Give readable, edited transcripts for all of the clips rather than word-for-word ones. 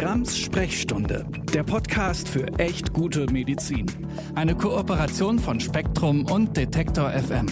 Grams Sprechstunde, der Podcast für echt gute Medizin. Eine Kooperation von Spektrum und Detektor FM.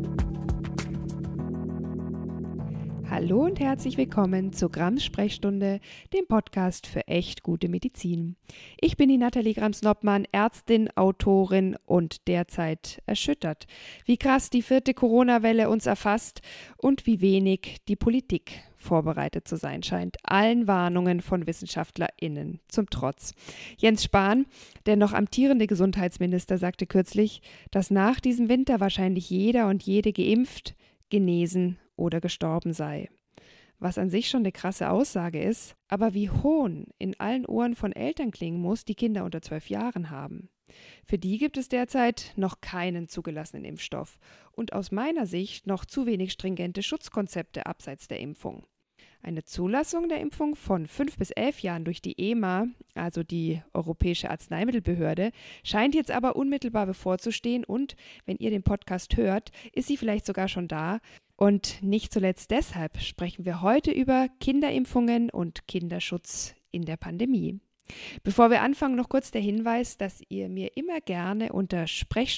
Hallo und herzlich willkommen zu Grams Sprechstunde, dem Podcast für echt gute Medizin. Ich bin die Nathalie Grams-Noppmann, Ärztin, Autorin und derzeit erschüttert, wie krass die 4. Corona-Welle uns erfasst und wie wenig die Politik vorbereitet zu sein scheint, allen Warnungen von WissenschaftlerInnen zum Trotz. Jens Spahn, der noch amtierende Gesundheitsminister, sagte kürzlich, dass nach diesem Winter wahrscheinlich jeder und jede geimpft, genesen oder gestorben sei. Was an sich schon eine krasse Aussage ist, aber wie Hohn in allen Ohren von Eltern klingen muss, die Kinder unter 12 Jahren haben. Für die gibt es derzeit noch keinen zugelassenen Impfstoff und aus meiner Sicht noch zu wenig stringente Schutzkonzepte abseits der Impfung. Eine Zulassung der Impfung von 5 bis 11 Jahren durch die EMA, also die Europäische Arzneimittelbehörde, scheint jetzt aber unmittelbar bevorzustehen und, wenn ihr den Podcast hört, ist sie vielleicht sogar schon da. Und nicht zuletzt deshalb sprechen wir heute über Kinderimpfungen und Kinderschutz in der Pandemie. Bevor wir anfangen, noch kurz der Hinweis, dass ihr mir immer gerne unter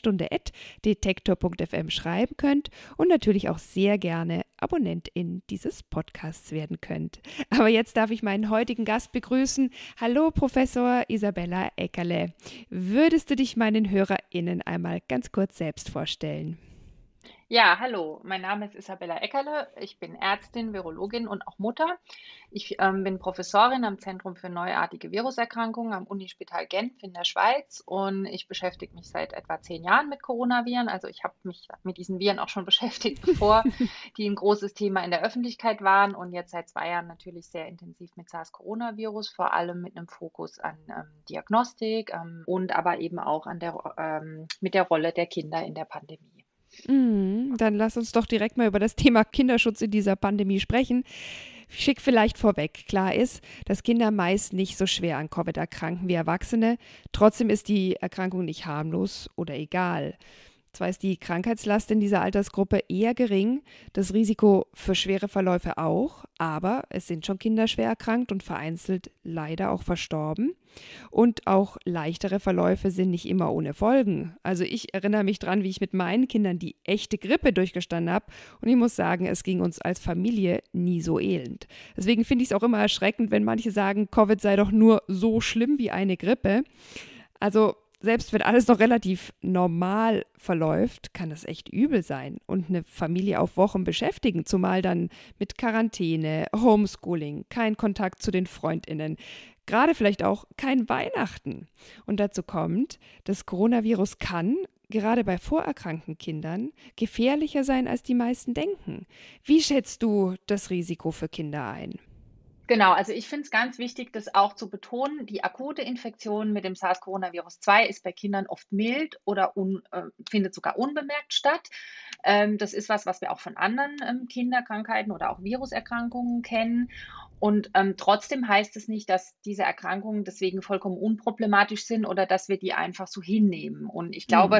sprechstunde@detektor.fm schreiben könnt und natürlich auch sehr gerne Abonnentin dieses Podcasts werden könnt. Aber jetzt darf ich meinen heutigen Gast begrüßen. Hallo, Professor Isabella Eckerle. Würdest du dich meinen HörerInnen einmal ganz kurz selbst vorstellen? Ja, hallo, mein Name ist Isabella Eckerle. Ich bin Ärztin, Virologin und auch Mutter. Ich bin Professorin am Zentrum für neuartige Viruserkrankungen am Unispital Genf in der Schweiz und ich beschäftige mich seit etwa 10 Jahren mit Coronaviren. Also ich habe mich mit diesen Viren auch schon beschäftigt, bevor die ein großes Thema in der Öffentlichkeit waren und jetzt seit 2 Jahren natürlich sehr intensiv mit SARS-Coronavirus, vor allem mit einem Fokus an Diagnostik und aber eben auch mit der Rolle der Kinder in der Pandemie. Dann lass uns doch direkt mal über das Thema Kinderschutz in dieser Pandemie sprechen. Schick vielleicht vorweg. Klar ist, dass Kinder meist nicht so schwer an Covid erkranken wie Erwachsene. Trotzdem ist die Erkrankung nicht harmlos oder egal. Zwar ist die Krankheitslast in dieser Altersgruppe eher gering, das Risiko für schwere Verläufe auch, aber es sind schon Kinder schwer erkrankt und vereinzelt leider auch verstorben. Und auch leichtere Verläufe sind nicht immer ohne Folgen. Also ich erinnere mich dran, wie ich mit meinen Kindern die echte Grippe durchgestanden habe und ich muss sagen, es ging uns als Familie nie so elend. Deswegen finde ich es auch immer erschreckend, wenn manche sagen, Covid sei doch nur so schlimm wie eine Grippe. Also selbst wenn alles noch relativ normal verläuft, kann das echt übel sein und eine Familie auf Wochen beschäftigen, zumal dann mit Quarantäne, Homeschooling, kein Kontakt zu den FreundInnen, gerade vielleicht auch kein Weihnachten. Und dazu kommt, das Coronavirus kann, gerade bei vorerkrankten Kindern, gefährlicher sein, als die meisten denken. Wie schätzt du das Risiko für Kinder ein? Genau, also ich finde es ganz wichtig, das auch zu betonen. Die akute Infektion mit dem SARS-CoV-2 ist bei Kindern oft mild oder findet sogar unbemerkt statt. Das ist was wir auch von anderen Kinderkrankheiten oder auch Viruserkrankungen kennen. Und trotzdem heißt es nicht, dass diese Erkrankungen deswegen vollkommen unproblematisch sind oder dass wir die einfach so hinnehmen. Und ich glaube,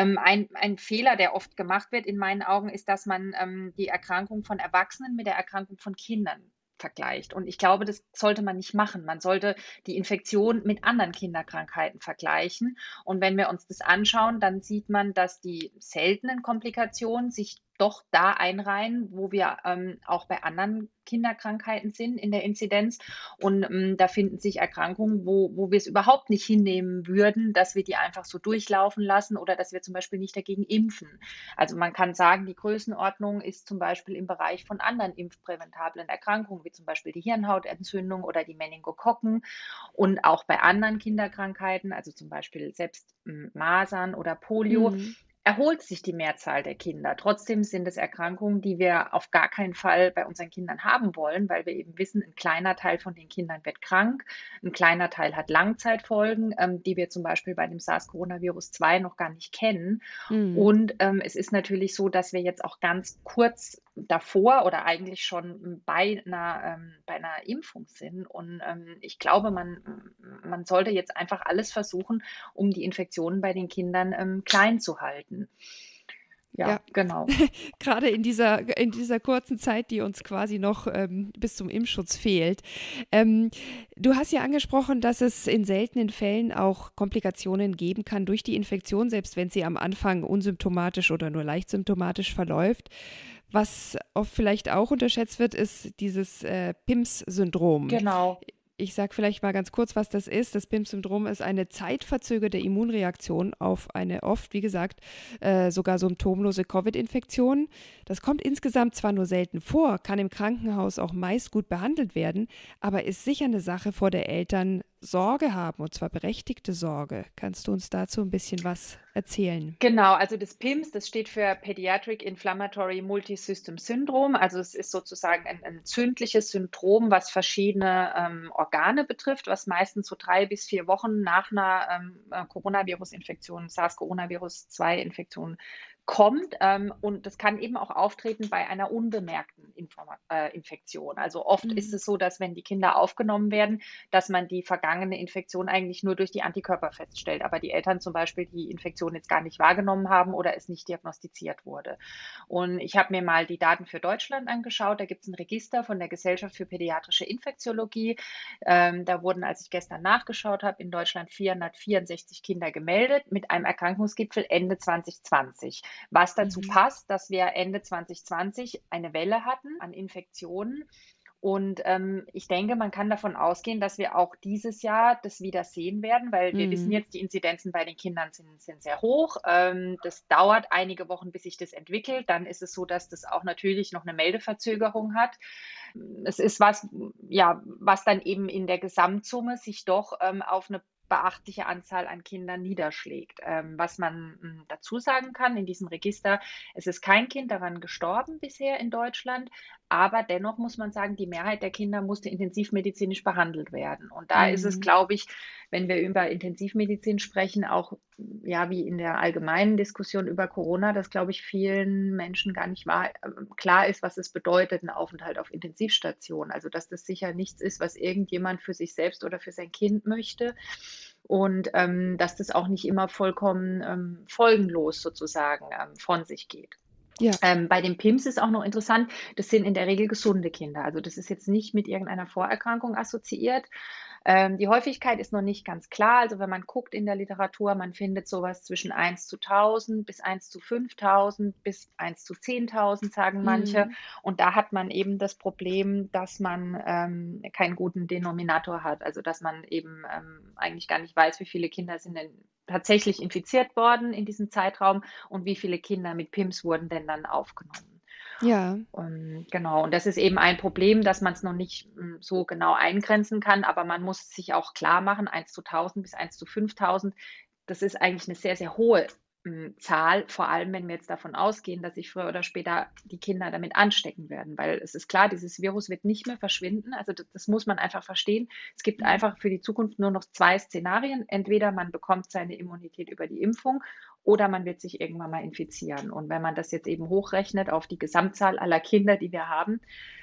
ein Fehler, der oft gemacht wird in meinen Augen, ist, dass man die Erkrankung von Erwachsenen mit der Erkrankung von Kindern vergleicht. Und ich glaube, das sollte man nicht machen. Man sollte die Infektion mit anderen Kinderkrankheiten vergleichen. Und wenn wir uns das anschauen, dann sieht man, dass die seltenen Komplikationen sich doch da einreihen, wo wir auch bei anderen Kinderkrankheiten sind in der Inzidenz. Und da finden sich Erkrankungen, wo wir es überhaupt nicht hinnehmen würden, dass wir die einfach so durchlaufen lassen oder dass wir zum Beispiel nicht dagegen impfen. Also man kann sagen, die Größenordnung ist zum Beispiel im Bereich von anderen impfpräventablen Erkrankungen, wie zum Beispiel die Hirnhautentzündung oder die Meningokokken und auch bei anderen Kinderkrankheiten, also zum Beispiel selbst Masern oder Polio, erholt sich die Mehrzahl der Kinder. Trotzdem sind es Erkrankungen, die wir auf gar keinen Fall bei unseren Kindern haben wollen, weil wir eben wissen, ein kleiner Teil von den Kindern wird krank, ein kleiner Teil hat Langzeitfolgen, die wir zum Beispiel bei dem SARS-CoV-2 noch gar nicht kennen. Und es ist natürlich so, dass wir jetzt auch ganz kurz davor oder eigentlich schon bei einer Impfung sind. Und ich glaube, man sollte jetzt einfach alles versuchen, um die Infektionen bei den Kindern klein zu halten. Ja, Ja, genau. gerade in dieser kurzen Zeit, die uns quasi noch bis zum Impfschutz fehlt. Ähm, Du hast ja angesprochen, dass es in seltenen Fällen auch Komplikationen geben kann durch die Infektion, selbst wenn sie am Anfang unsymptomatisch oder nur leicht symptomatisch verläuft. Was oft vielleicht auch unterschätzt wird, ist dieses PIMS-Syndrom. Genau. Ich sage vielleicht mal ganz kurz, was das ist. Das PIMS-Syndrom ist eine zeitverzögerte Immunreaktion auf eine oft, wie gesagt, sogar symptomlose Covid-Infektion. Das kommt insgesamt zwar nur selten vor, kann im Krankenhaus auch meist gut behandelt werden, aber ist sicher eine Sache, vor der Eltern Sorge haben, und zwar berechtigte Sorge. Kannst du uns dazu ein bisschen was erzählen? Genau, also das PIMS, das steht für Pediatric Inflammatory Multisystem Syndrome. Also es ist sozusagen ein entzündliches Syndrom, was verschiedene Organe betrifft, was meistens so 3 bis 4 Wochen nach einer Coronavirus-Infektion, SARS-Coronavirus-2-Infektion kommt. Und das kann eben auch auftreten bei einer unbemerkten Infektion. Also oft ist Mhm. es so, dass wenn die Kinder aufgenommen werden, dass man die vergangene Infektion eigentlich nur durch die Antikörper feststellt, aber die Eltern zum Beispiel die Infektion jetzt gar nicht wahrgenommen haben oder es nicht diagnostiziert wurde. Und ich habe mir mal die Daten für Deutschland angeschaut. Da gibt es ein Register von der Gesellschaft für pädiatrische Infektiologie. Da wurden, als ich gestern nachgeschaut habe, in Deutschland 464 Kinder gemeldet mit einem Erkrankungsgipfel Ende 2020. Was dazu Mhm. passt, dass wir Ende 2020 eine Welle hatten an Infektionen. Und ich denke, man kann davon ausgehen, dass wir auch dieses Jahr das wieder sehen werden, weil wir wissen Mhm. jetzt, die Inzidenzen bei den Kindern sind sehr hoch. Das dauert einige Wochen, bis sich das entwickelt. Dann ist es so, dass das auch natürlich noch eine Meldeverzögerung hat. Es ist was, ja, was dann eben in der Gesamtsumme sich doch auf eine beachtliche Anzahl an Kindern niederschlägt. Was man dazu sagen kann in diesem Register, es ist kein Kind daran gestorben bisher in Deutschland, aber dennoch muss man sagen, die Mehrheit der Kinder musste intensivmedizinisch behandelt werden. Und da ist es, Mhm. glaube ich, wenn wir über Intensivmedizin sprechen, auch ja wie in der allgemeinen Diskussion über Corona, dass, glaube ich, vielen Menschen gar nicht klar ist, was es bedeutet, ein Aufenthalt auf Intensivstation. Also dass das sicher nichts ist, was irgendjemand für sich selbst oder für sein Kind möchte. Und dass das auch nicht immer vollkommen folgenlos sozusagen von sich geht. Ja. Bei den PIMS ist auch noch interessant, das sind in der Regel gesunde Kinder. Also das ist jetzt nicht mit irgendeiner Vorerkrankung assoziiert. Die Häufigkeit ist noch nicht ganz klar. Also wenn man guckt in der Literatur, man findet sowas zwischen 1:1000 bis 1:5000 bis 1:10.000, sagen manche. Mhm. Und da hat man eben das Problem, dass man keinen guten Denominator hat. Also dass man eben eigentlich gar nicht weiß, wie viele Kinder sind denn tatsächlich infiziert worden in diesem Zeitraum und wie viele Kinder mit PIMS wurden denn dann aufgenommen. Ja. Genau, und das ist eben ein Problem, dass man es noch nicht so genau eingrenzen kann, aber man muss sich auch klar machen, 1:1000 bis 1:5000, das ist eigentlich eine sehr, sehr hohe Zahl, vor allem wenn wir jetzt davon ausgehen, dass sich früher oder später die Kinder damit anstecken werden, weil es ist klar, dieses Virus wird nicht mehr verschwinden, also das muss man einfach verstehen. Es gibt Mhm. einfach für die Zukunft nur noch 2 Szenarien. Entweder man bekommt seine Immunität über die Impfung oder man wird sich irgendwann mal infizieren. Und wenn man das jetzt eben hochrechnet auf die Gesamtzahl aller Kinder, die wir haben,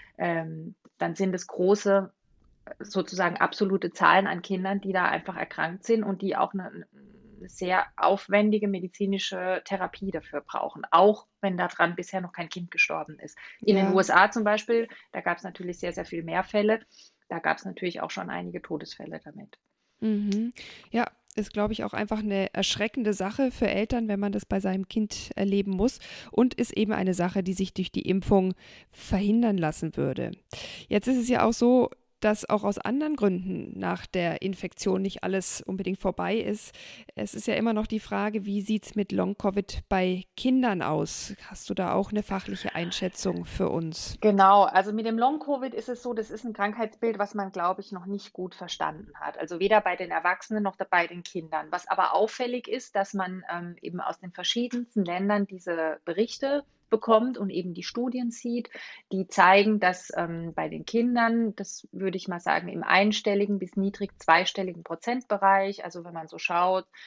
dann sind es große, sozusagen absolute Zahlen an Kindern, die da einfach erkrankt sind und die auch eine sehr aufwendige medizinische Therapie dafür brauchen, auch wenn daran bisher noch kein Kind gestorben ist. In den Ja. USA zum Beispiel, da gab es natürlich sehr, sehr viel mehr Fälle. Da gab es natürlich auch schon einige Todesfälle damit. Mhm. Ja, ist, glaube ich, auch einfach eine erschreckende Sache für Eltern, wenn man das bei seinem Kind erleben muss, und ist eben eine Sache, die sich durch die Impfung verhindern lassen würde. Jetzt ist es ja auch so, dass auch aus anderen Gründen nach der Infektion nicht alles unbedingt vorbei ist. Es ist ja immer noch die Frage, wie sieht es mit Long-Covid bei Kindern aus? Hast du da auch eine fachliche Einschätzung für uns? Genau, also mit dem Long-Covid ist es so, das ist ein Krankheitsbild, was man, glaube ich, noch nicht gut verstanden hat. Also weder bei den Erwachsenen noch bei den Kindern. Was aber auffällig ist, dass man eben aus den verschiedensten Ländern diese Berichte bekommt und eben die Studien sieht, die zeigen, dass bei den Kindern, das würde ich mal sagen, im einstelligen bis niedrig zweistelligen Prozentbereich, also wenn man so schaut,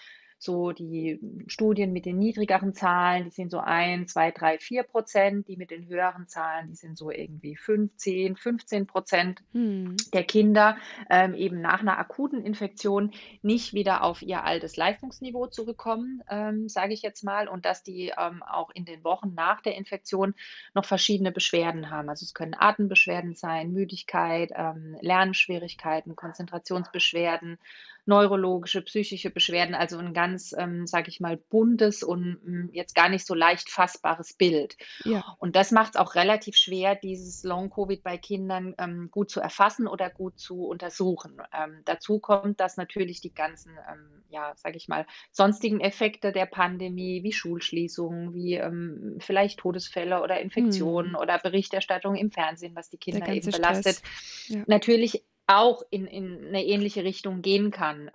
so die Studien mit den niedrigeren Zahlen, die sind so 1, 2, 3, 4%. Die mit den höheren Zahlen, die sind so irgendwie 15, 15% Mhm. der Kinder eben nach einer akuten Infektion nicht wieder auf ihr altes Leistungsniveau zurückkommen, sage ich jetzt mal, und dass die auch in den Wochen nach der Infektion noch verschiedene Beschwerden haben. Also es können Atembeschwerden sein, Müdigkeit, Lernschwierigkeiten, Konzentrationsbeschwerden, neurologische, psychische Beschwerden, also ein ganz, sage ich mal, buntes und jetzt gar nicht so leicht fassbares Bild. Ja, Und das macht es auch relativ schwer, dieses Long-Covid bei Kindern gut zu erfassen oder gut zu untersuchen. Dazu kommt, dass natürlich die ganzen, ja, sage ich mal, sonstigen Effekte der Pandemie, wie Schulschließungen, wie vielleicht Todesfälle oder Infektionen mhm. oder Berichterstattung im Fernsehen, was die Der Kinder eben ganze belastet, Stress. Ja. natürlich auch in eine ähnliche Richtung gehen kann.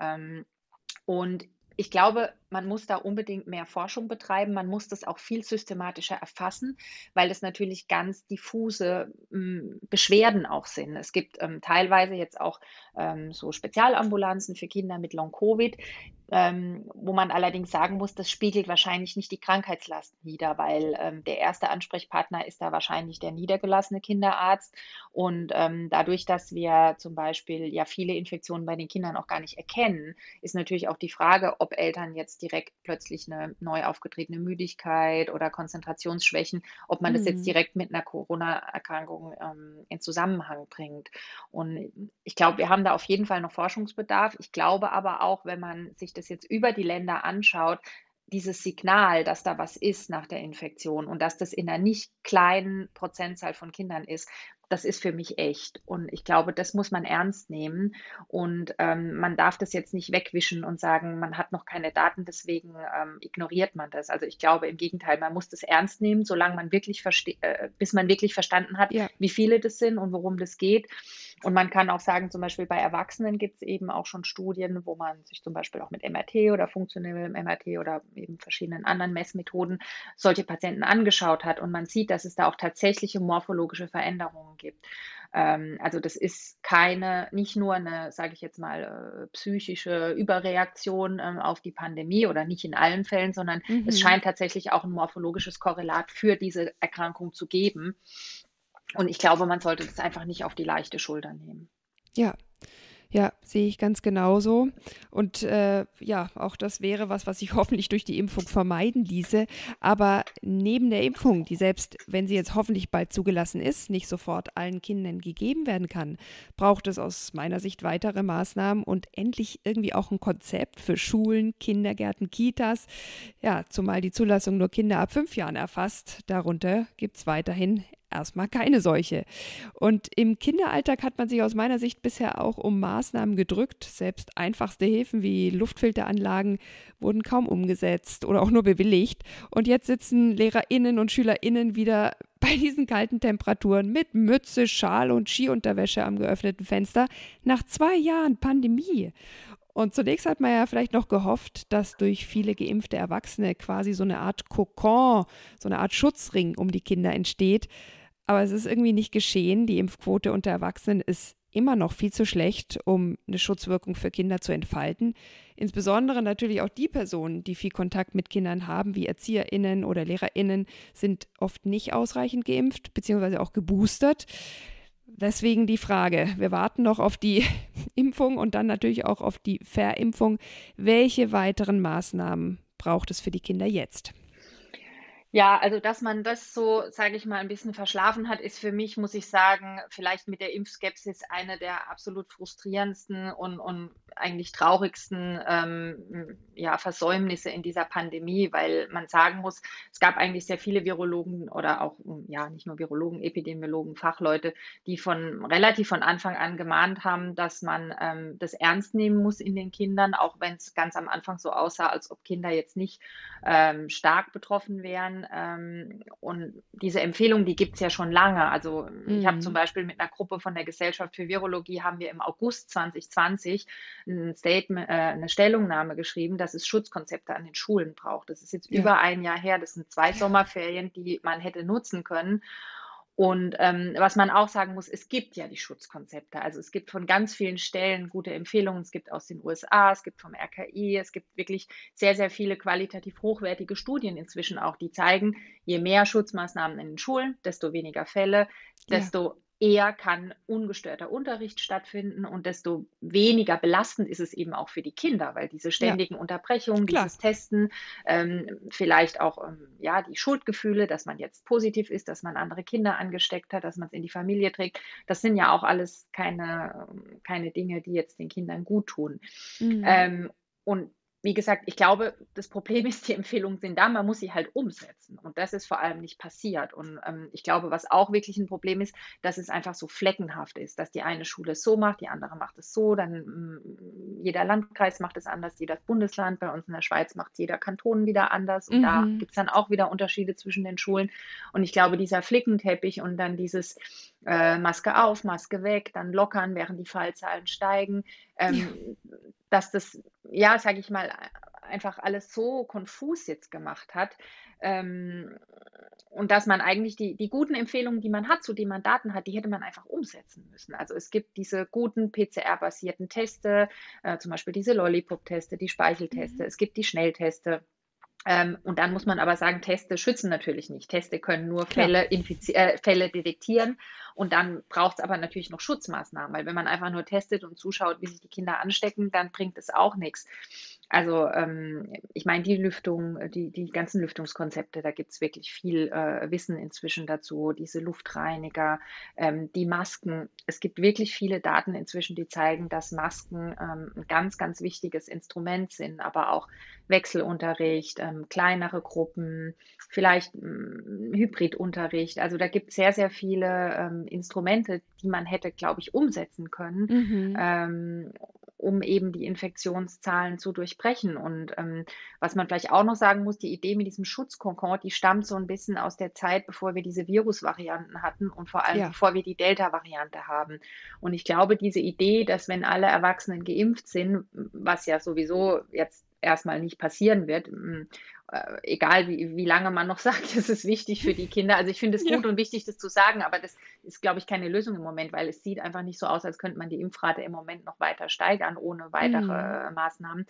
Und ich glaube, man muss da unbedingt mehr Forschung betreiben. Man muss das auch viel systematischer erfassen, weil das natürlich ganz diffuse Beschwerden auch sind. Es gibt teilweise jetzt auch so Spezialambulanzen für Kinder mit Long-Covid, wo man allerdings sagen muss, das spiegelt wahrscheinlich nicht die Krankheitslast wider, weil der erste Ansprechpartner ist da wahrscheinlich der niedergelassene Kinderarzt. Und dadurch, dass wir zum Beispiel ja viele Infektionen bei den Kindern auch gar nicht erkennen, ist natürlich auch die Frage, ob Eltern jetzt direkt plötzlich eine neu aufgetretene Müdigkeit oder Konzentrationsschwächen, ob man das jetzt Mhm. direkt mit einer Corona-Erkrankung in Zusammenhang bringt. Und ich glaube, wir haben da auf jeden Fall noch Forschungsbedarf. Ich glaube aber auch, wenn man sich das jetzt über die Länder anschaut, dieses Signal, dass da was ist nach der Infektion und dass das in einer nicht kleinen Prozentzahl von Kindern ist, das ist für mich echt. Und ich glaube, das muss man ernst nehmen. Und man darf das jetzt nicht wegwischen und sagen, man hat noch keine Daten, deswegen ignoriert man das. Also ich glaube im Gegenteil, man muss das ernst nehmen, solange man wirklich bis man wirklich verstanden hat, Ja. wie viele das sind und worum das geht. Und man kann auch sagen, zum Beispiel bei Erwachsenen gibt es eben auch schon Studien, wo man sich zum Beispiel auch mit MRT oder funktionellem MRT oder eben verschiedenen anderen Messmethoden solche Patienten angeschaut hat. Und man sieht, dass es da auch tatsächliche morphologische Veränderungen gibt. Also das ist nicht nur eine, sage ich jetzt mal, psychische Überreaktion auf die Pandemie oder nicht in allen Fällen, sondern es Mhm. scheint tatsächlich auch ein morphologisches Korrelat für diese Erkrankung zu geben. Und ich glaube, man sollte das einfach nicht auf die leichte Schulter nehmen. Ja. Ja, sehe ich ganz genauso. Und ja, auch das wäre was, was sich hoffentlich durch die Impfung vermeiden ließe. Aber neben der Impfung, die selbst, wenn sie jetzt hoffentlich bald zugelassen ist, nicht sofort allen Kindern gegeben werden kann, braucht es aus meiner Sicht weitere Maßnahmen und endlich irgendwie auch ein Konzept für Schulen, Kindergärten, Kitas. Ja, zumal die Zulassung nur Kinder ab 5 Jahren erfasst. Darunter gibt es weiterhin erstmal keine solche. Und im Kinderalltag hat man sich aus meiner Sicht bisher auch um Maßnahmen gedrückt. Selbst einfachste Hilfen wie Luftfilteranlagen wurden kaum umgesetzt oder auch nur bewilligt. Und jetzt sitzen LehrerInnen und SchülerInnen wieder bei diesen kalten Temperaturen mit Mütze, Schal und Skiunterwäsche am geöffneten Fenster nach 2 Jahren Pandemie. Und zunächst hat man ja vielleicht noch gehofft, dass durch viele geimpfte Erwachsene quasi so eine Art Kokon, so eine Art Schutzring um die Kinder entsteht. Aber es ist irgendwie nicht geschehen. Die Impfquote unter Erwachsenen ist immer noch viel zu schlecht, um eine Schutzwirkung für Kinder zu entfalten. Insbesondere natürlich auch die Personen, die viel Kontakt mit Kindern haben, wie ErzieherInnen oder LehrerInnen, sind oft nicht ausreichend geimpft, beziehungsweise auch geboostert. Deswegen die Frage, wir warten noch auf die Impfung und dann natürlich auch auf die Verimpfung. Welche weiteren Maßnahmen braucht es für die Kinder jetzt? Ja, also dass man das so, sage ich mal, ein bisschen verschlafen hat, ist für mich, muss ich sagen, vielleicht mit der Impfskepsis eine der absolut frustrierendsten und eigentlich traurigsten ja, Versäumnisse in dieser Pandemie, weil man sagen muss, es gab eigentlich sehr viele Virologen oder auch, ja, nicht nur Virologen, Epidemiologen, Fachleute, die relativ von Anfang an gemahnt haben, dass man das ernst nehmen muss in den Kindern, auch wenn es ganz am Anfang so aussah, als ob Kinder jetzt nicht stark betroffen wären. Und diese Empfehlung, die gibt es ja schon lange. Also ich habe zum Mhm. Beispiel mit einer Gruppe von der Gesellschaft für Virologie, haben wir im August 2020 ein Statement, eine Stellungnahme geschrieben, dass es Schutzkonzepte an den Schulen braucht. Das ist jetzt Ja. über ein Jahr her. Das sind 2 Sommerferien, die man hätte nutzen können. Und was man auch sagen muss, es gibt ja die Schutzkonzepte. Also es gibt von ganz vielen Stellen gute Empfehlungen. Es gibt aus den USA, es gibt vom RKI, es gibt wirklich sehr, sehr viele qualitativ hochwertige Studien inzwischen auch, die zeigen, je mehr Schutzmaßnahmen in den Schulen, desto weniger Fälle, Ja, desto eher kann ungestörter Unterricht stattfinden und desto weniger belastend ist es eben auch für die Kinder, weil diese ja, ständigen Unterbrechungen, klar. dieses Testen, vielleicht auch ja, die Schuldgefühle, dass man jetzt positiv ist, dass man andere Kinder angesteckt hat, dass man es in die Familie trägt, das sind ja auch alles keine Dinge, die jetzt den Kindern gut tun. Mhm. Und wie gesagt, ich glaube, das Problem ist, die Empfehlungen sind da, man muss sie halt umsetzen. Und das ist vor allem nicht passiert. Und ich glaube, was auch wirklich ein Problem ist, dass es einfach so fleckenhaft ist, dass die eine Schule es so macht, die andere macht es so, dann jeder Landkreis macht es anders, jedes Bundesland, bei uns in der Schweiz macht jeder Kanton wieder anders. Und da Mhm. gibt es dann auch wieder Unterschiede zwischen den Schulen. Und ich glaube, dieser Flickenteppich und dann dieses Maske auf, Maske weg, dann lockern, während die Fallzahlen steigen, Ja, dass das, ja, sage ich mal, einfach alles so konfus jetzt gemacht hat. Ähm, und dass man eigentlich die guten Empfehlungen, die man hat, zu denen man Daten hat, die hätte man einfach umsetzen müssen. Also es gibt diese guten PCR-basierten Teste, zum Beispiel diese Lollipop-Teste, die Speichelteste, mhm. es gibt die Schnellteste. Und dann muss man aber sagen, Teste schützen natürlich nicht. Teste können nur Klar. Fälle detektieren und dann braucht es aber natürlich noch Schutzmaßnahmen, weil wenn man einfach nur testet und zuschaut, wie sich die Kinder anstecken, dann bringt es auch nichts. Also ich meine, die Lüftung, die ganzen Lüftungskonzepte, da gibt es wirklich viel Wissen inzwischen dazu, diese Luftreiniger, die Masken. Es gibt wirklich viele Daten inzwischen, die zeigen, dass Masken ein ganz, ganz wichtiges Instrument sind, aber auch Wechselunterricht, kleinere Gruppen, vielleicht Hybridunterricht. Also da gibt es sehr, sehr viele Instrumente, die man hätte, glaube ich, umsetzen können, Mhm. ähm, um eben die Infektionszahlen zu durchbrechen. Und was man vielleicht auch noch sagen muss, die Idee mit diesem Schutzkokon, die stammt so ein bisschen aus der Zeit, bevor wir diese Virusvarianten hatten und vor allem Ja, bevor wir die Delta-Variante haben. Und ich glaube, diese Idee, dass wenn alle Erwachsenen geimpft sind, was ja sowieso jetzt erstmal nicht passieren wird, egal wie lange man noch sagt, es ist wichtig für die Kinder. Also ich finde es ja. gut und wichtig, das zu sagen, aber das ist, glaube ich, keine Lösung im Moment, weil es sieht einfach nicht so aus, als könnte man die Impfrate im Moment noch weiter steigern ohne weitere Mhm. Maßnahmen.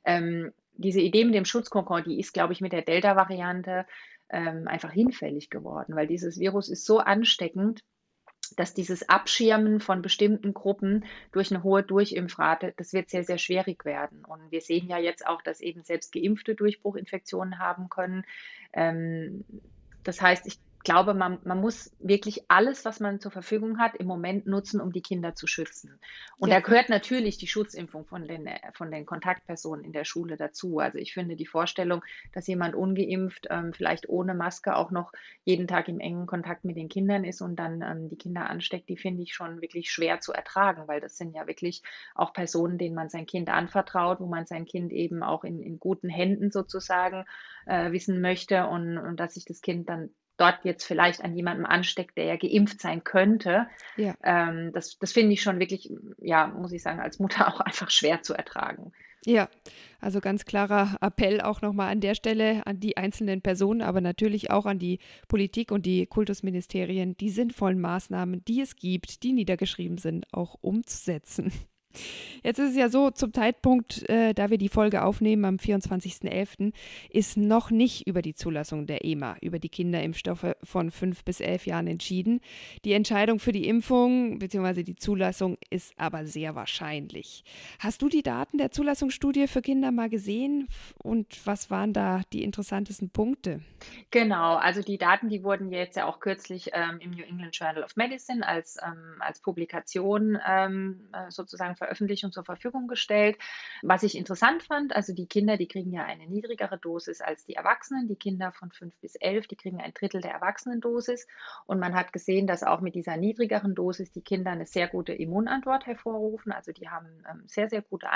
Diese Idee mit dem Schutzkokon, die ist, glaube ich, mit der Delta-Variante einfach hinfällig geworden, weil dieses Virus ist so ansteckend, dass dieses Abschirmen von bestimmten Gruppen durch eine hohe Durchimpfrate, das wird sehr, sehr schwierig werden. Und wir sehen ja jetzt auch, dass eben selbst Geimpfte Durchbruchinfektionen haben können. Ähm, Das heißt, ich glaube, man muss wirklich alles, was man zur Verfügung hat, im Moment nutzen, um die Kinder zu schützen. Und da Ja. gehört natürlich die Schutzimpfung von den Kontaktpersonen in der Schule dazu. Also ich finde die Vorstellung, dass jemand ungeimpft, vielleicht ohne Maske auch noch jeden Tag im engen Kontakt mit den Kindern ist und dann die Kinder ansteckt, die finde ich schon wirklich schwer zu ertragen, weil das sind ja wirklich auch Personen, denen man sein Kind anvertraut, wo man sein Kind eben auch in guten Händen sozusagen wissen möchte und dass sich das Kind dann dort jetzt vielleicht an jemandem ansteckt, der ja geimpft sein könnte. Ja. Das finde ich schon wirklich, ja, muss ich sagen, als Mutter auch einfach schwer zu ertragen. Ja, also ganz klarer Appell auch nochmal an der Stelle an die einzelnen Personen, aber natürlich auch an die Politik und die Kultusministerien, die sinnvollen Maßnahmen, die es gibt, die niedergeschrieben sind, auch umzusetzen. Jetzt ist es ja so, zum Zeitpunkt, da wir die Folge aufnehmen, am 24.11., ist noch nicht über die Zulassung der EMA, über die Kinderimpfstoffe von 5 bis 11 Jahren entschieden. Die Entscheidung für die Impfung bzw. die Zulassung ist aber sehr wahrscheinlich. Hast du die Daten der Zulassungsstudie für Kinder mal gesehen und was waren da die interessantesten Punkte? Genau, also die Daten, die wurden jetzt ja auch kürzlich im New England Journal of Medicine als Publikation sozusagen veröffentlicht und zur Verfügung gestellt. Was ich interessant fand, also die Kinder, die kriegen ja eine niedrigere Dosis als die Erwachsenen. Die Kinder von 5 bis 11, die kriegen ein Drittel der Erwachsenendosis. Und man hat gesehen, dass auch mit dieser niedrigeren Dosis die Kinder eine sehr gute Immunantwort hervorrufen. Also die haben sehr, sehr gute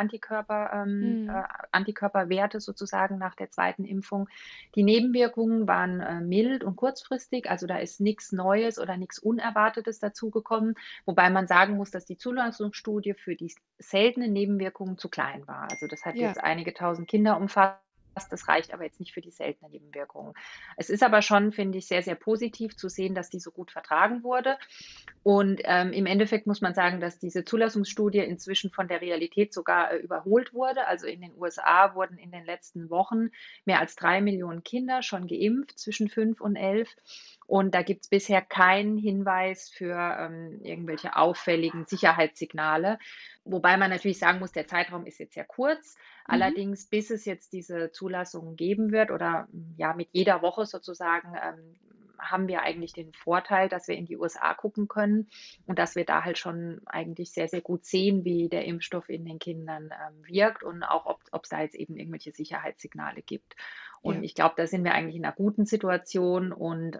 Hm. Antikörperwerte sozusagen nach der zweiten Impfung. Die Nebenwirkungen waren mild und kurzfristig, also da ist nichts Neues oder nichts Unerwartetes dazugekommen, wobei man sagen muss, dass die Zulassungsstudie für die seltenen Nebenwirkungen zu klein war. Also das hat Ja, jetzt einige tausend Kinder umfasst. Das reicht aber jetzt nicht für die seltenen Nebenwirkungen. Es ist aber schon, finde ich, sehr, sehr positiv zu sehen, dass die so gut vertragen wurde. Und im Endeffekt muss man sagen, dass diese Zulassungsstudie inzwischen von der Realität sogar überholt wurde. Also in den USA wurden in den letzten Wochen mehr als 3 Millionen Kinder schon geimpft zwischen 5 und 11. Und da gibt es bisher keinen Hinweis für irgendwelche auffälligen Sicherheitssignale. Wobei man natürlich sagen muss, der Zeitraum ist jetzt sehr kurz. Mhm. Allerdings, bis es jetzt diese Zulassungen geben wird oder ja mit jeder Woche sozusagen, haben wir eigentlich den Vorteil, dass wir in die USA gucken können und dass wir da halt schon eigentlich sehr, sehr gut sehen, wie der Impfstoff in den Kindern wirkt und auch, ob es da jetzt eben irgendwelche Sicherheitssignale gibt. Und Ja. ich glaube, da sind wir eigentlich in einer guten Situation und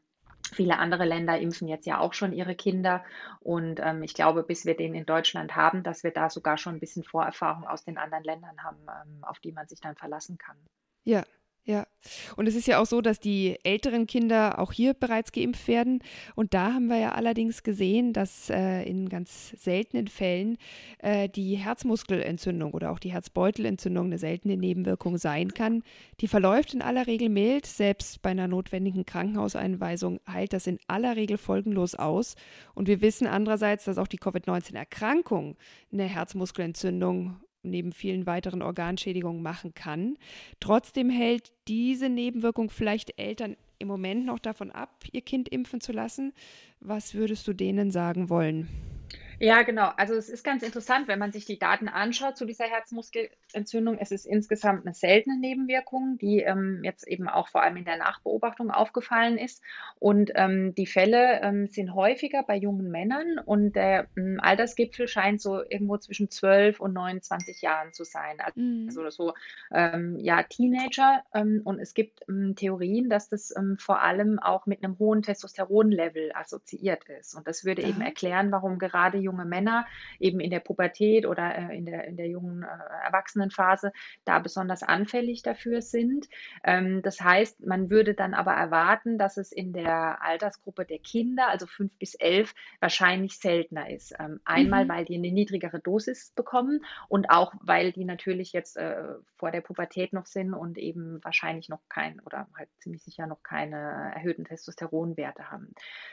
viele andere Länder impfen jetzt ja auch schon ihre Kinder. Und ich glaube, bis wir den in Deutschland haben, dass wir da sogar schon ein bisschen Vorerfahrung aus den anderen Ländern haben, auf die man sich dann verlassen kann. Ja, ja. Und es ist ja auch so, dass die älteren Kinder auch hier bereits geimpft werden. Und da haben wir ja allerdings gesehen, dass in ganz seltenen Fällen die Herzmuskelentzündung oder auch die Herzbeutelentzündung eine seltene Nebenwirkung sein kann. Die verläuft in aller Regel mild. Selbst bei einer notwendigen Krankenhauseinweisung heilt das in aller Regel folgenlos aus. Und wir wissen andererseits, dass auch die Covid-19-Erkrankung eine Herzmuskelentzündung neben vielen weiteren Organschädigungen machen kann. Trotzdem hält diese Nebenwirkung vielleicht Eltern im Moment noch davon ab, ihr Kind impfen zu lassen. Was würdest du denen sagen wollen? Ja, genau. Also es ist ganz interessant, wenn man sich die Daten anschaut zu dieser Herzmuskelentzündung. Es ist insgesamt eine seltene Nebenwirkung, die jetzt eben auch vor allem in der Nachbeobachtung aufgefallen ist. Und die Fälle sind häufiger bei jungen Männern und der Altersgipfel scheint so irgendwo zwischen 12 und 29 Jahren zu sein. Mhm. Also so ja, Teenager. Und es gibt Theorien, dass das vor allem auch mit einem hohen Testosteronlevel assoziiert ist. Und das würde eben Aha. erklären, warum gerade junge Männer eben in der Pubertät oder in der jungen Erwachsenenphase da besonders anfällig dafür sind. Das heißt, man würde dann aber erwarten, dass es in der Altersgruppe der Kinder, also 5 bis 11, wahrscheinlich seltener ist. Einmal, Mhm. weil die eine niedrigere Dosis bekommen und auch, weil die natürlich jetzt vor der Pubertät noch sind und eben wahrscheinlich noch kein oder halt ziemlich sicher noch keine erhöhten Testosteronwerte haben.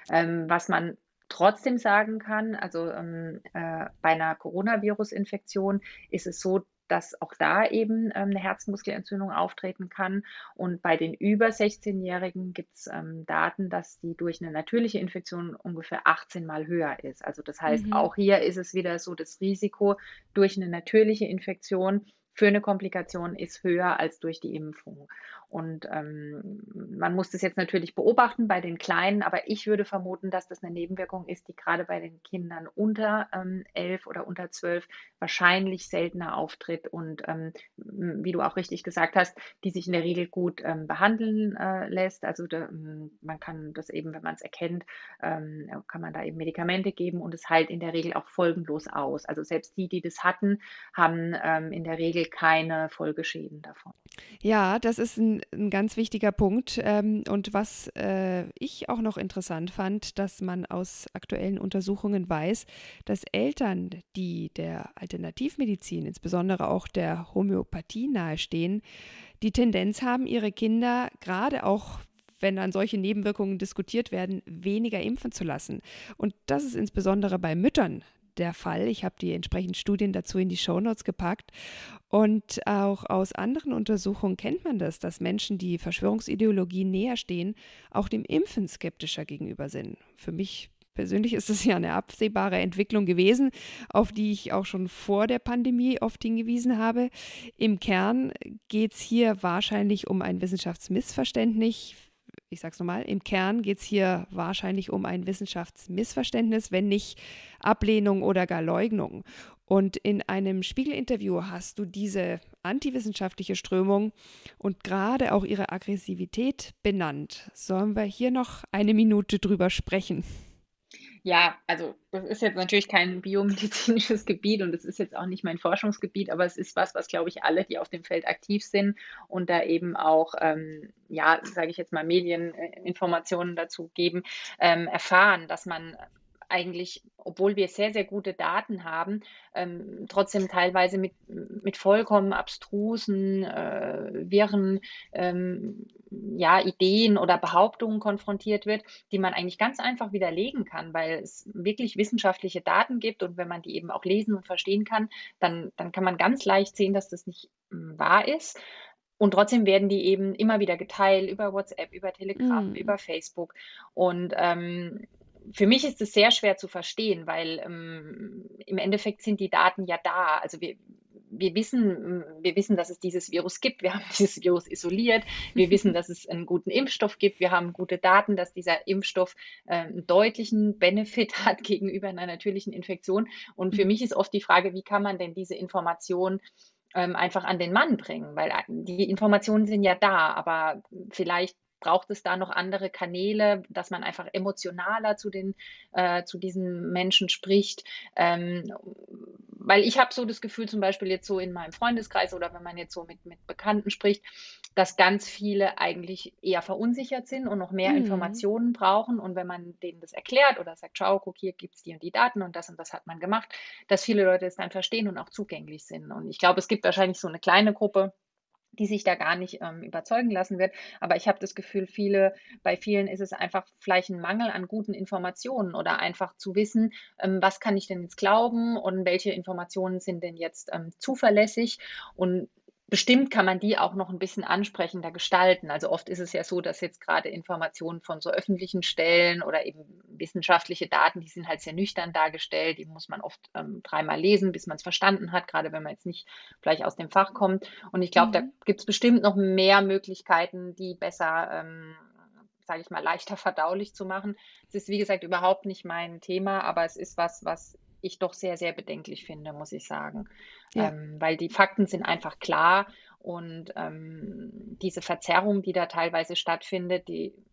Was man trotzdem sagen kann, also bei einer Coronavirus-Infektion ist es so, dass auch da eben eine Herzmuskelentzündung auftreten kann. Und bei den über 16-Jährigen gibt es Daten, dass die durch eine natürliche Infektion ungefähr 18 Mal höher ist. Also das heißt, Mhm. auch hier ist es wieder so, das Risiko durch eine natürliche Infektion für eine Komplikation ist höher als durch die Impfung. Und man muss das jetzt natürlich beobachten bei den Kleinen, aber ich würde vermuten, dass das eine Nebenwirkung ist, die gerade bei den Kindern unter 11 oder unter 12 wahrscheinlich seltener auftritt und wie du auch richtig gesagt hast, die sich in der Regel gut behandeln lässt. Also man kann das eben, wenn man es erkennt, kann man da eben Medikamente geben und es heilt in der Regel auch folgenlos aus. Also selbst die, die das hatten, haben in der Regel keine Folgeschäden davon. Ja, das ist ein ganz wichtiger Punkt. Und was ich auch noch interessant fand, dass man aus aktuellen Untersuchungen weiß, dass Eltern, die der Alternativmedizin, insbesondere auch der Homöopathie nahestehen, die Tendenz haben, ihre Kinder gerade auch wenn dann solche Nebenwirkungen diskutiert werden, weniger impfen zu lassen. Und das ist insbesondere bei Müttern der Fall. Ich habe die entsprechenden Studien dazu in die Shownotes gepackt. Und auch aus anderen Untersuchungen kennt man das, dass Menschen, die Verschwörungsideologien näher stehen, auch dem Impfen skeptischer gegenüber sind. Für mich persönlich ist es ja eine absehbare Entwicklung gewesen, auf die ich auch schon vor der Pandemie oft hingewiesen habe. Im Kern geht es hier wahrscheinlich um ein Wissenschaftsmissverständnis. Ich sage es nochmal, im Kern geht es hier wahrscheinlich um ein Wissenschaftsmissverständnis, wenn nicht Ablehnung oder gar Leugnung. Und in einem Spiegel-Interview hast du diese antiwissenschaftliche Strömung und gerade auch ihre Aggressivität benannt. Sollen wir hier noch eine Minute drüber sprechen? Ja, also das ist jetzt natürlich kein biomedizinisches Gebiet und es ist jetzt auch nicht mein Forschungsgebiet, aber es ist was, was, glaube ich, alle, die auf dem Feld aktiv sind und da eben auch, ja, sage ich jetzt mal, Medieninformationen dazu geben, erfahren, dass man eigentlich, obwohl wir sehr, sehr gute Daten haben, trotzdem teilweise mit vollkommen abstrusen, wirren ja, Ideen oder Behauptungen konfrontiert wird, die man eigentlich ganz einfach widerlegen kann, weil es wirklich wissenschaftliche Daten gibt und wenn man die eben auch lesen und verstehen kann, dann kann man ganz leicht sehen, dass das nicht wahr ist. Und trotzdem werden die eben immer wieder geteilt über WhatsApp, über Telegram, Mm. über Facebook. Und für mich ist es sehr schwer zu verstehen, weil im Endeffekt sind die Daten ja da. Also wir wissen, dass es dieses Virus gibt. Wir haben dieses Virus isoliert. Wir wissen, dass es einen guten Impfstoff gibt. Wir haben gute Daten, dass dieser Impfstoff einen deutlichen Benefit hat gegenüber einer natürlichen Infektion. Und für mich ist oft die Frage, wie kann man denn diese Information einfach an den Mann bringen? Weil die Informationen sind ja da, aber vielleicht braucht es da noch andere Kanäle, dass man einfach emotionaler zu diesen Menschen spricht. Weil ich habe so das Gefühl, zum Beispiel jetzt so in meinem Freundeskreis oder wenn man jetzt so mit Bekannten spricht, dass ganz viele eigentlich eher verunsichert sind und noch mehr Mm. Informationen brauchen. Und wenn man denen das erklärt oder sagt, schau, guck, hier gibt es die und die Daten und das hat man gemacht, dass viele Leute es dann verstehen und auch zugänglich sind. Und ich glaube, es gibt wahrscheinlich so eine kleine Gruppe, die sich da gar nicht überzeugen lassen wird. Aber ich habe das Gefühl, bei vielen ist es einfach vielleicht ein Mangel an guten Informationen oder einfach zu wissen, was kann ich denn jetzt glauben und welche Informationen sind denn jetzt zuverlässig. Und bestimmt kann man die auch noch ein bisschen ansprechender gestalten. Also oft ist es ja so, dass jetzt gerade Informationen von so öffentlichen Stellen oder eben wissenschaftliche Daten, die sind halt sehr nüchtern dargestellt. Die muss man oft dreimal lesen, bis man es verstanden hat, gerade wenn man jetzt nicht gleich aus dem Fach kommt. Und ich glaube, da Mhm. gibt es bestimmt noch mehr Möglichkeiten, die besser, sage ich mal, leichter verdaulich zu machen. Es ist, wie gesagt, überhaupt nicht mein Thema, aber es ist was ich doch sehr, sehr bedenklich finde, muss ich sagen. Ja. Weil die Fakten sind einfach klar und diese Verzerrung, die da teilweise stattfindet,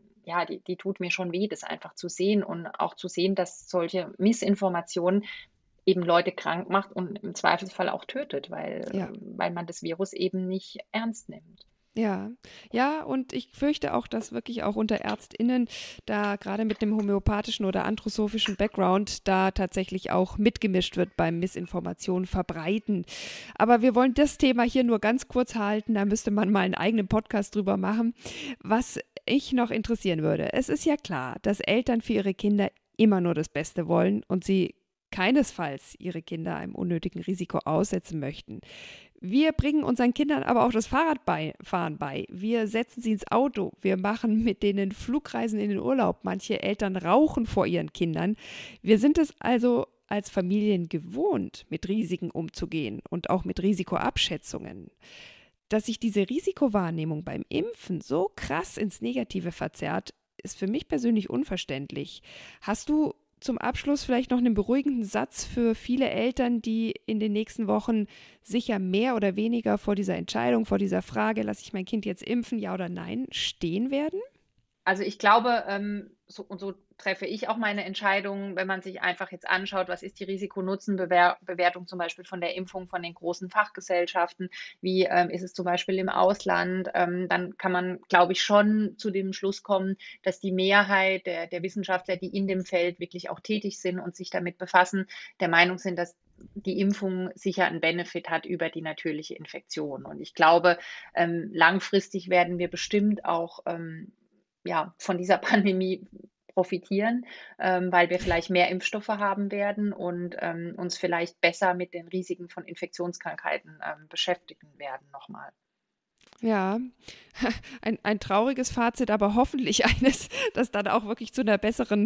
die tut mir schon weh, das einfach zu sehen und auch zu sehen, dass solche Missinformationen eben Leute krank macht und im Zweifelsfall auch tötet, Ja. weil man das Virus eben nicht ernst nimmt. Ja, ja, und ich fürchte auch, dass wirklich auch unter ÄrztInnen da gerade mit dem homöopathischen oder anthroposophischen Background da tatsächlich auch mitgemischt wird beim Missinformation verbreiten. Aber wir wollen das Thema hier nur ganz kurz halten, da müsste man mal einen eigenen Podcast drüber machen. Was ich noch interessieren würde, es ist ja klar, dass Eltern für ihre Kinder immer nur das Beste wollen und sie keinesfalls ihre Kinder einem unnötigen Risiko aussetzen möchten. Wir bringen unseren Kindern aber auch das Fahrradfahren bei. Wir setzen sie ins Auto. Wir machen mit denen Flugreisen in den Urlaub. Manche Eltern rauchen vor ihren Kindern. Wir sind es also als Familien gewohnt, mit Risiken umzugehen und auch mit Risikoabschätzungen. Dass sich diese Risikowahrnehmung beim Impfen so krass ins Negative verzerrt, ist für mich persönlich unverständlich. Hast du zum Abschluss vielleicht noch einen beruhigenden Satz für viele Eltern, die in den nächsten Wochen sicher mehr oder weniger vor dieser Entscheidung, vor dieser Frage, lasse ich mein Kind jetzt impfen, ja oder nein, stehen werden? Also ich glaube, so treffe ich auch meine Entscheidung, wenn man sich einfach jetzt anschaut, was ist die Risiko-Nutzen-Bewertung zum Beispiel von der Impfung von den großen Fachgesellschaften, wie ist es zum Beispiel im Ausland, dann kann man, glaube ich, schon zu dem Schluss kommen, dass die Mehrheit der Wissenschaftler, die in dem Feld wirklich auch tätig sind und sich damit befassen, der Meinung sind, dass die Impfung sicher einen Benefit hat über die natürliche Infektion. Und ich glaube, langfristig werden wir bestimmt auch von dieser Pandemie profitieren, weil wir vielleicht mehr Impfstoffe haben werden und uns vielleicht besser mit den Risiken von Infektionskrankheiten beschäftigen werden nochmal. Ja, ein trauriges Fazit, aber hoffentlich eines, das dann auch wirklich zu einer besseren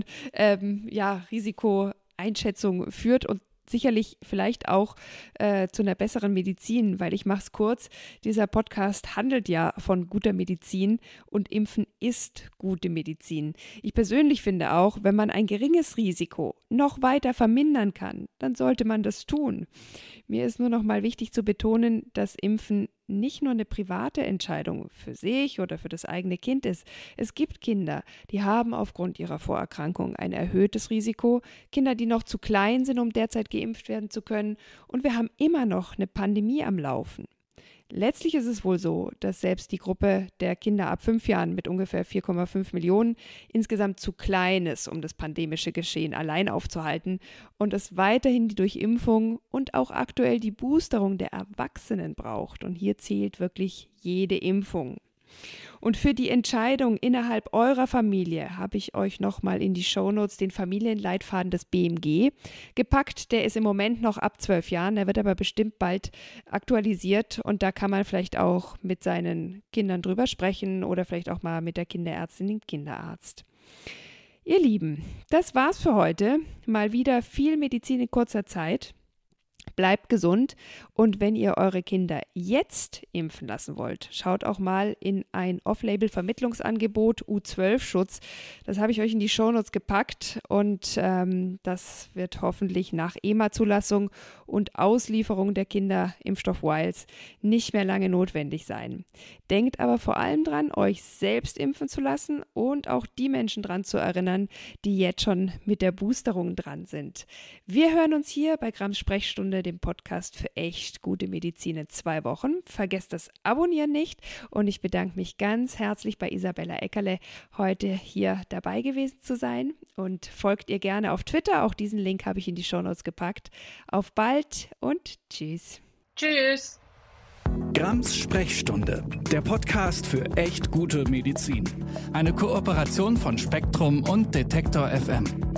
Risikoeinschätzung führt und sicherlich vielleicht auch zu einer besseren Medizin, weil ich mache es kurz, dieser Podcast handelt ja von guter Medizin und Impfen ist gute Medizin. Ich persönlich finde auch, wenn man ein geringes Risiko noch weiter vermindern kann, dann sollte man das tun. Mir ist nur noch mal wichtig zu betonen, dass Impfen nicht nur eine private Entscheidung für sich oder für das eigene Kind ist. Es gibt Kinder, die haben aufgrund ihrer Vorerkrankung ein erhöhtes Risiko, Kinder, die noch zu klein sind, um derzeit geimpft werden zu können, und wir haben immer noch eine Pandemie am Laufen. Letztlich ist es wohl so, dass selbst die Gruppe der Kinder ab 5 Jahren mit ungefähr 4,5 Millionen insgesamt zu klein ist, um das pandemische Geschehen allein aufzuhalten und es weiterhin durch Impfung und auch aktuell die Boosterung der Erwachsenen braucht. Und hier zählt wirklich jede Impfung. Und für die Entscheidung innerhalb eurer Familie habe ich euch nochmal in die Shownotes den Familienleitfaden des BMG gepackt. Der ist im Moment noch ab 12 Jahren, der wird aber bestimmt bald aktualisiert und da kann man vielleicht auch mit seinen Kindern drüber sprechen oder vielleicht auch mal mit der Kinderärztin, dem Kinderarzt. Ihr Lieben, das war's für heute. Mal wieder viel Medizin in kurzer Zeit. Bleibt gesund und wenn ihr eure Kinder jetzt impfen lassen wollt, schaut auch mal in ein Off-Label-Vermittlungsangebot U12-Schutz. Das habe ich euch in die Shownotes gepackt und das wird hoffentlich nach EMA-Zulassung und Auslieferung der Kinderimpfstoff-Vials nicht mehr lange notwendig sein. Denkt aber vor allem dran, euch selbst impfen zu lassen und auch die Menschen dran zu erinnern, die jetzt schon mit der Boosterung dran sind. Wir hören uns hier bei Grams Sprechstunde, dem Podcast für echt gute Medizin in 2 Wochen. Vergesst das Abonnieren nicht und ich bedanke mich ganz herzlich bei Isabella Eckerle, heute hier dabei gewesen zu sein und folgt ihr gerne auf Twitter. Auch diesen Link habe ich in die Shownotes gepackt. Auf bald und tschüss. Tschüss. Grams Sprechstunde, der Podcast für echt gute Medizin. Eine Kooperation von Spektrum und Detektor FM.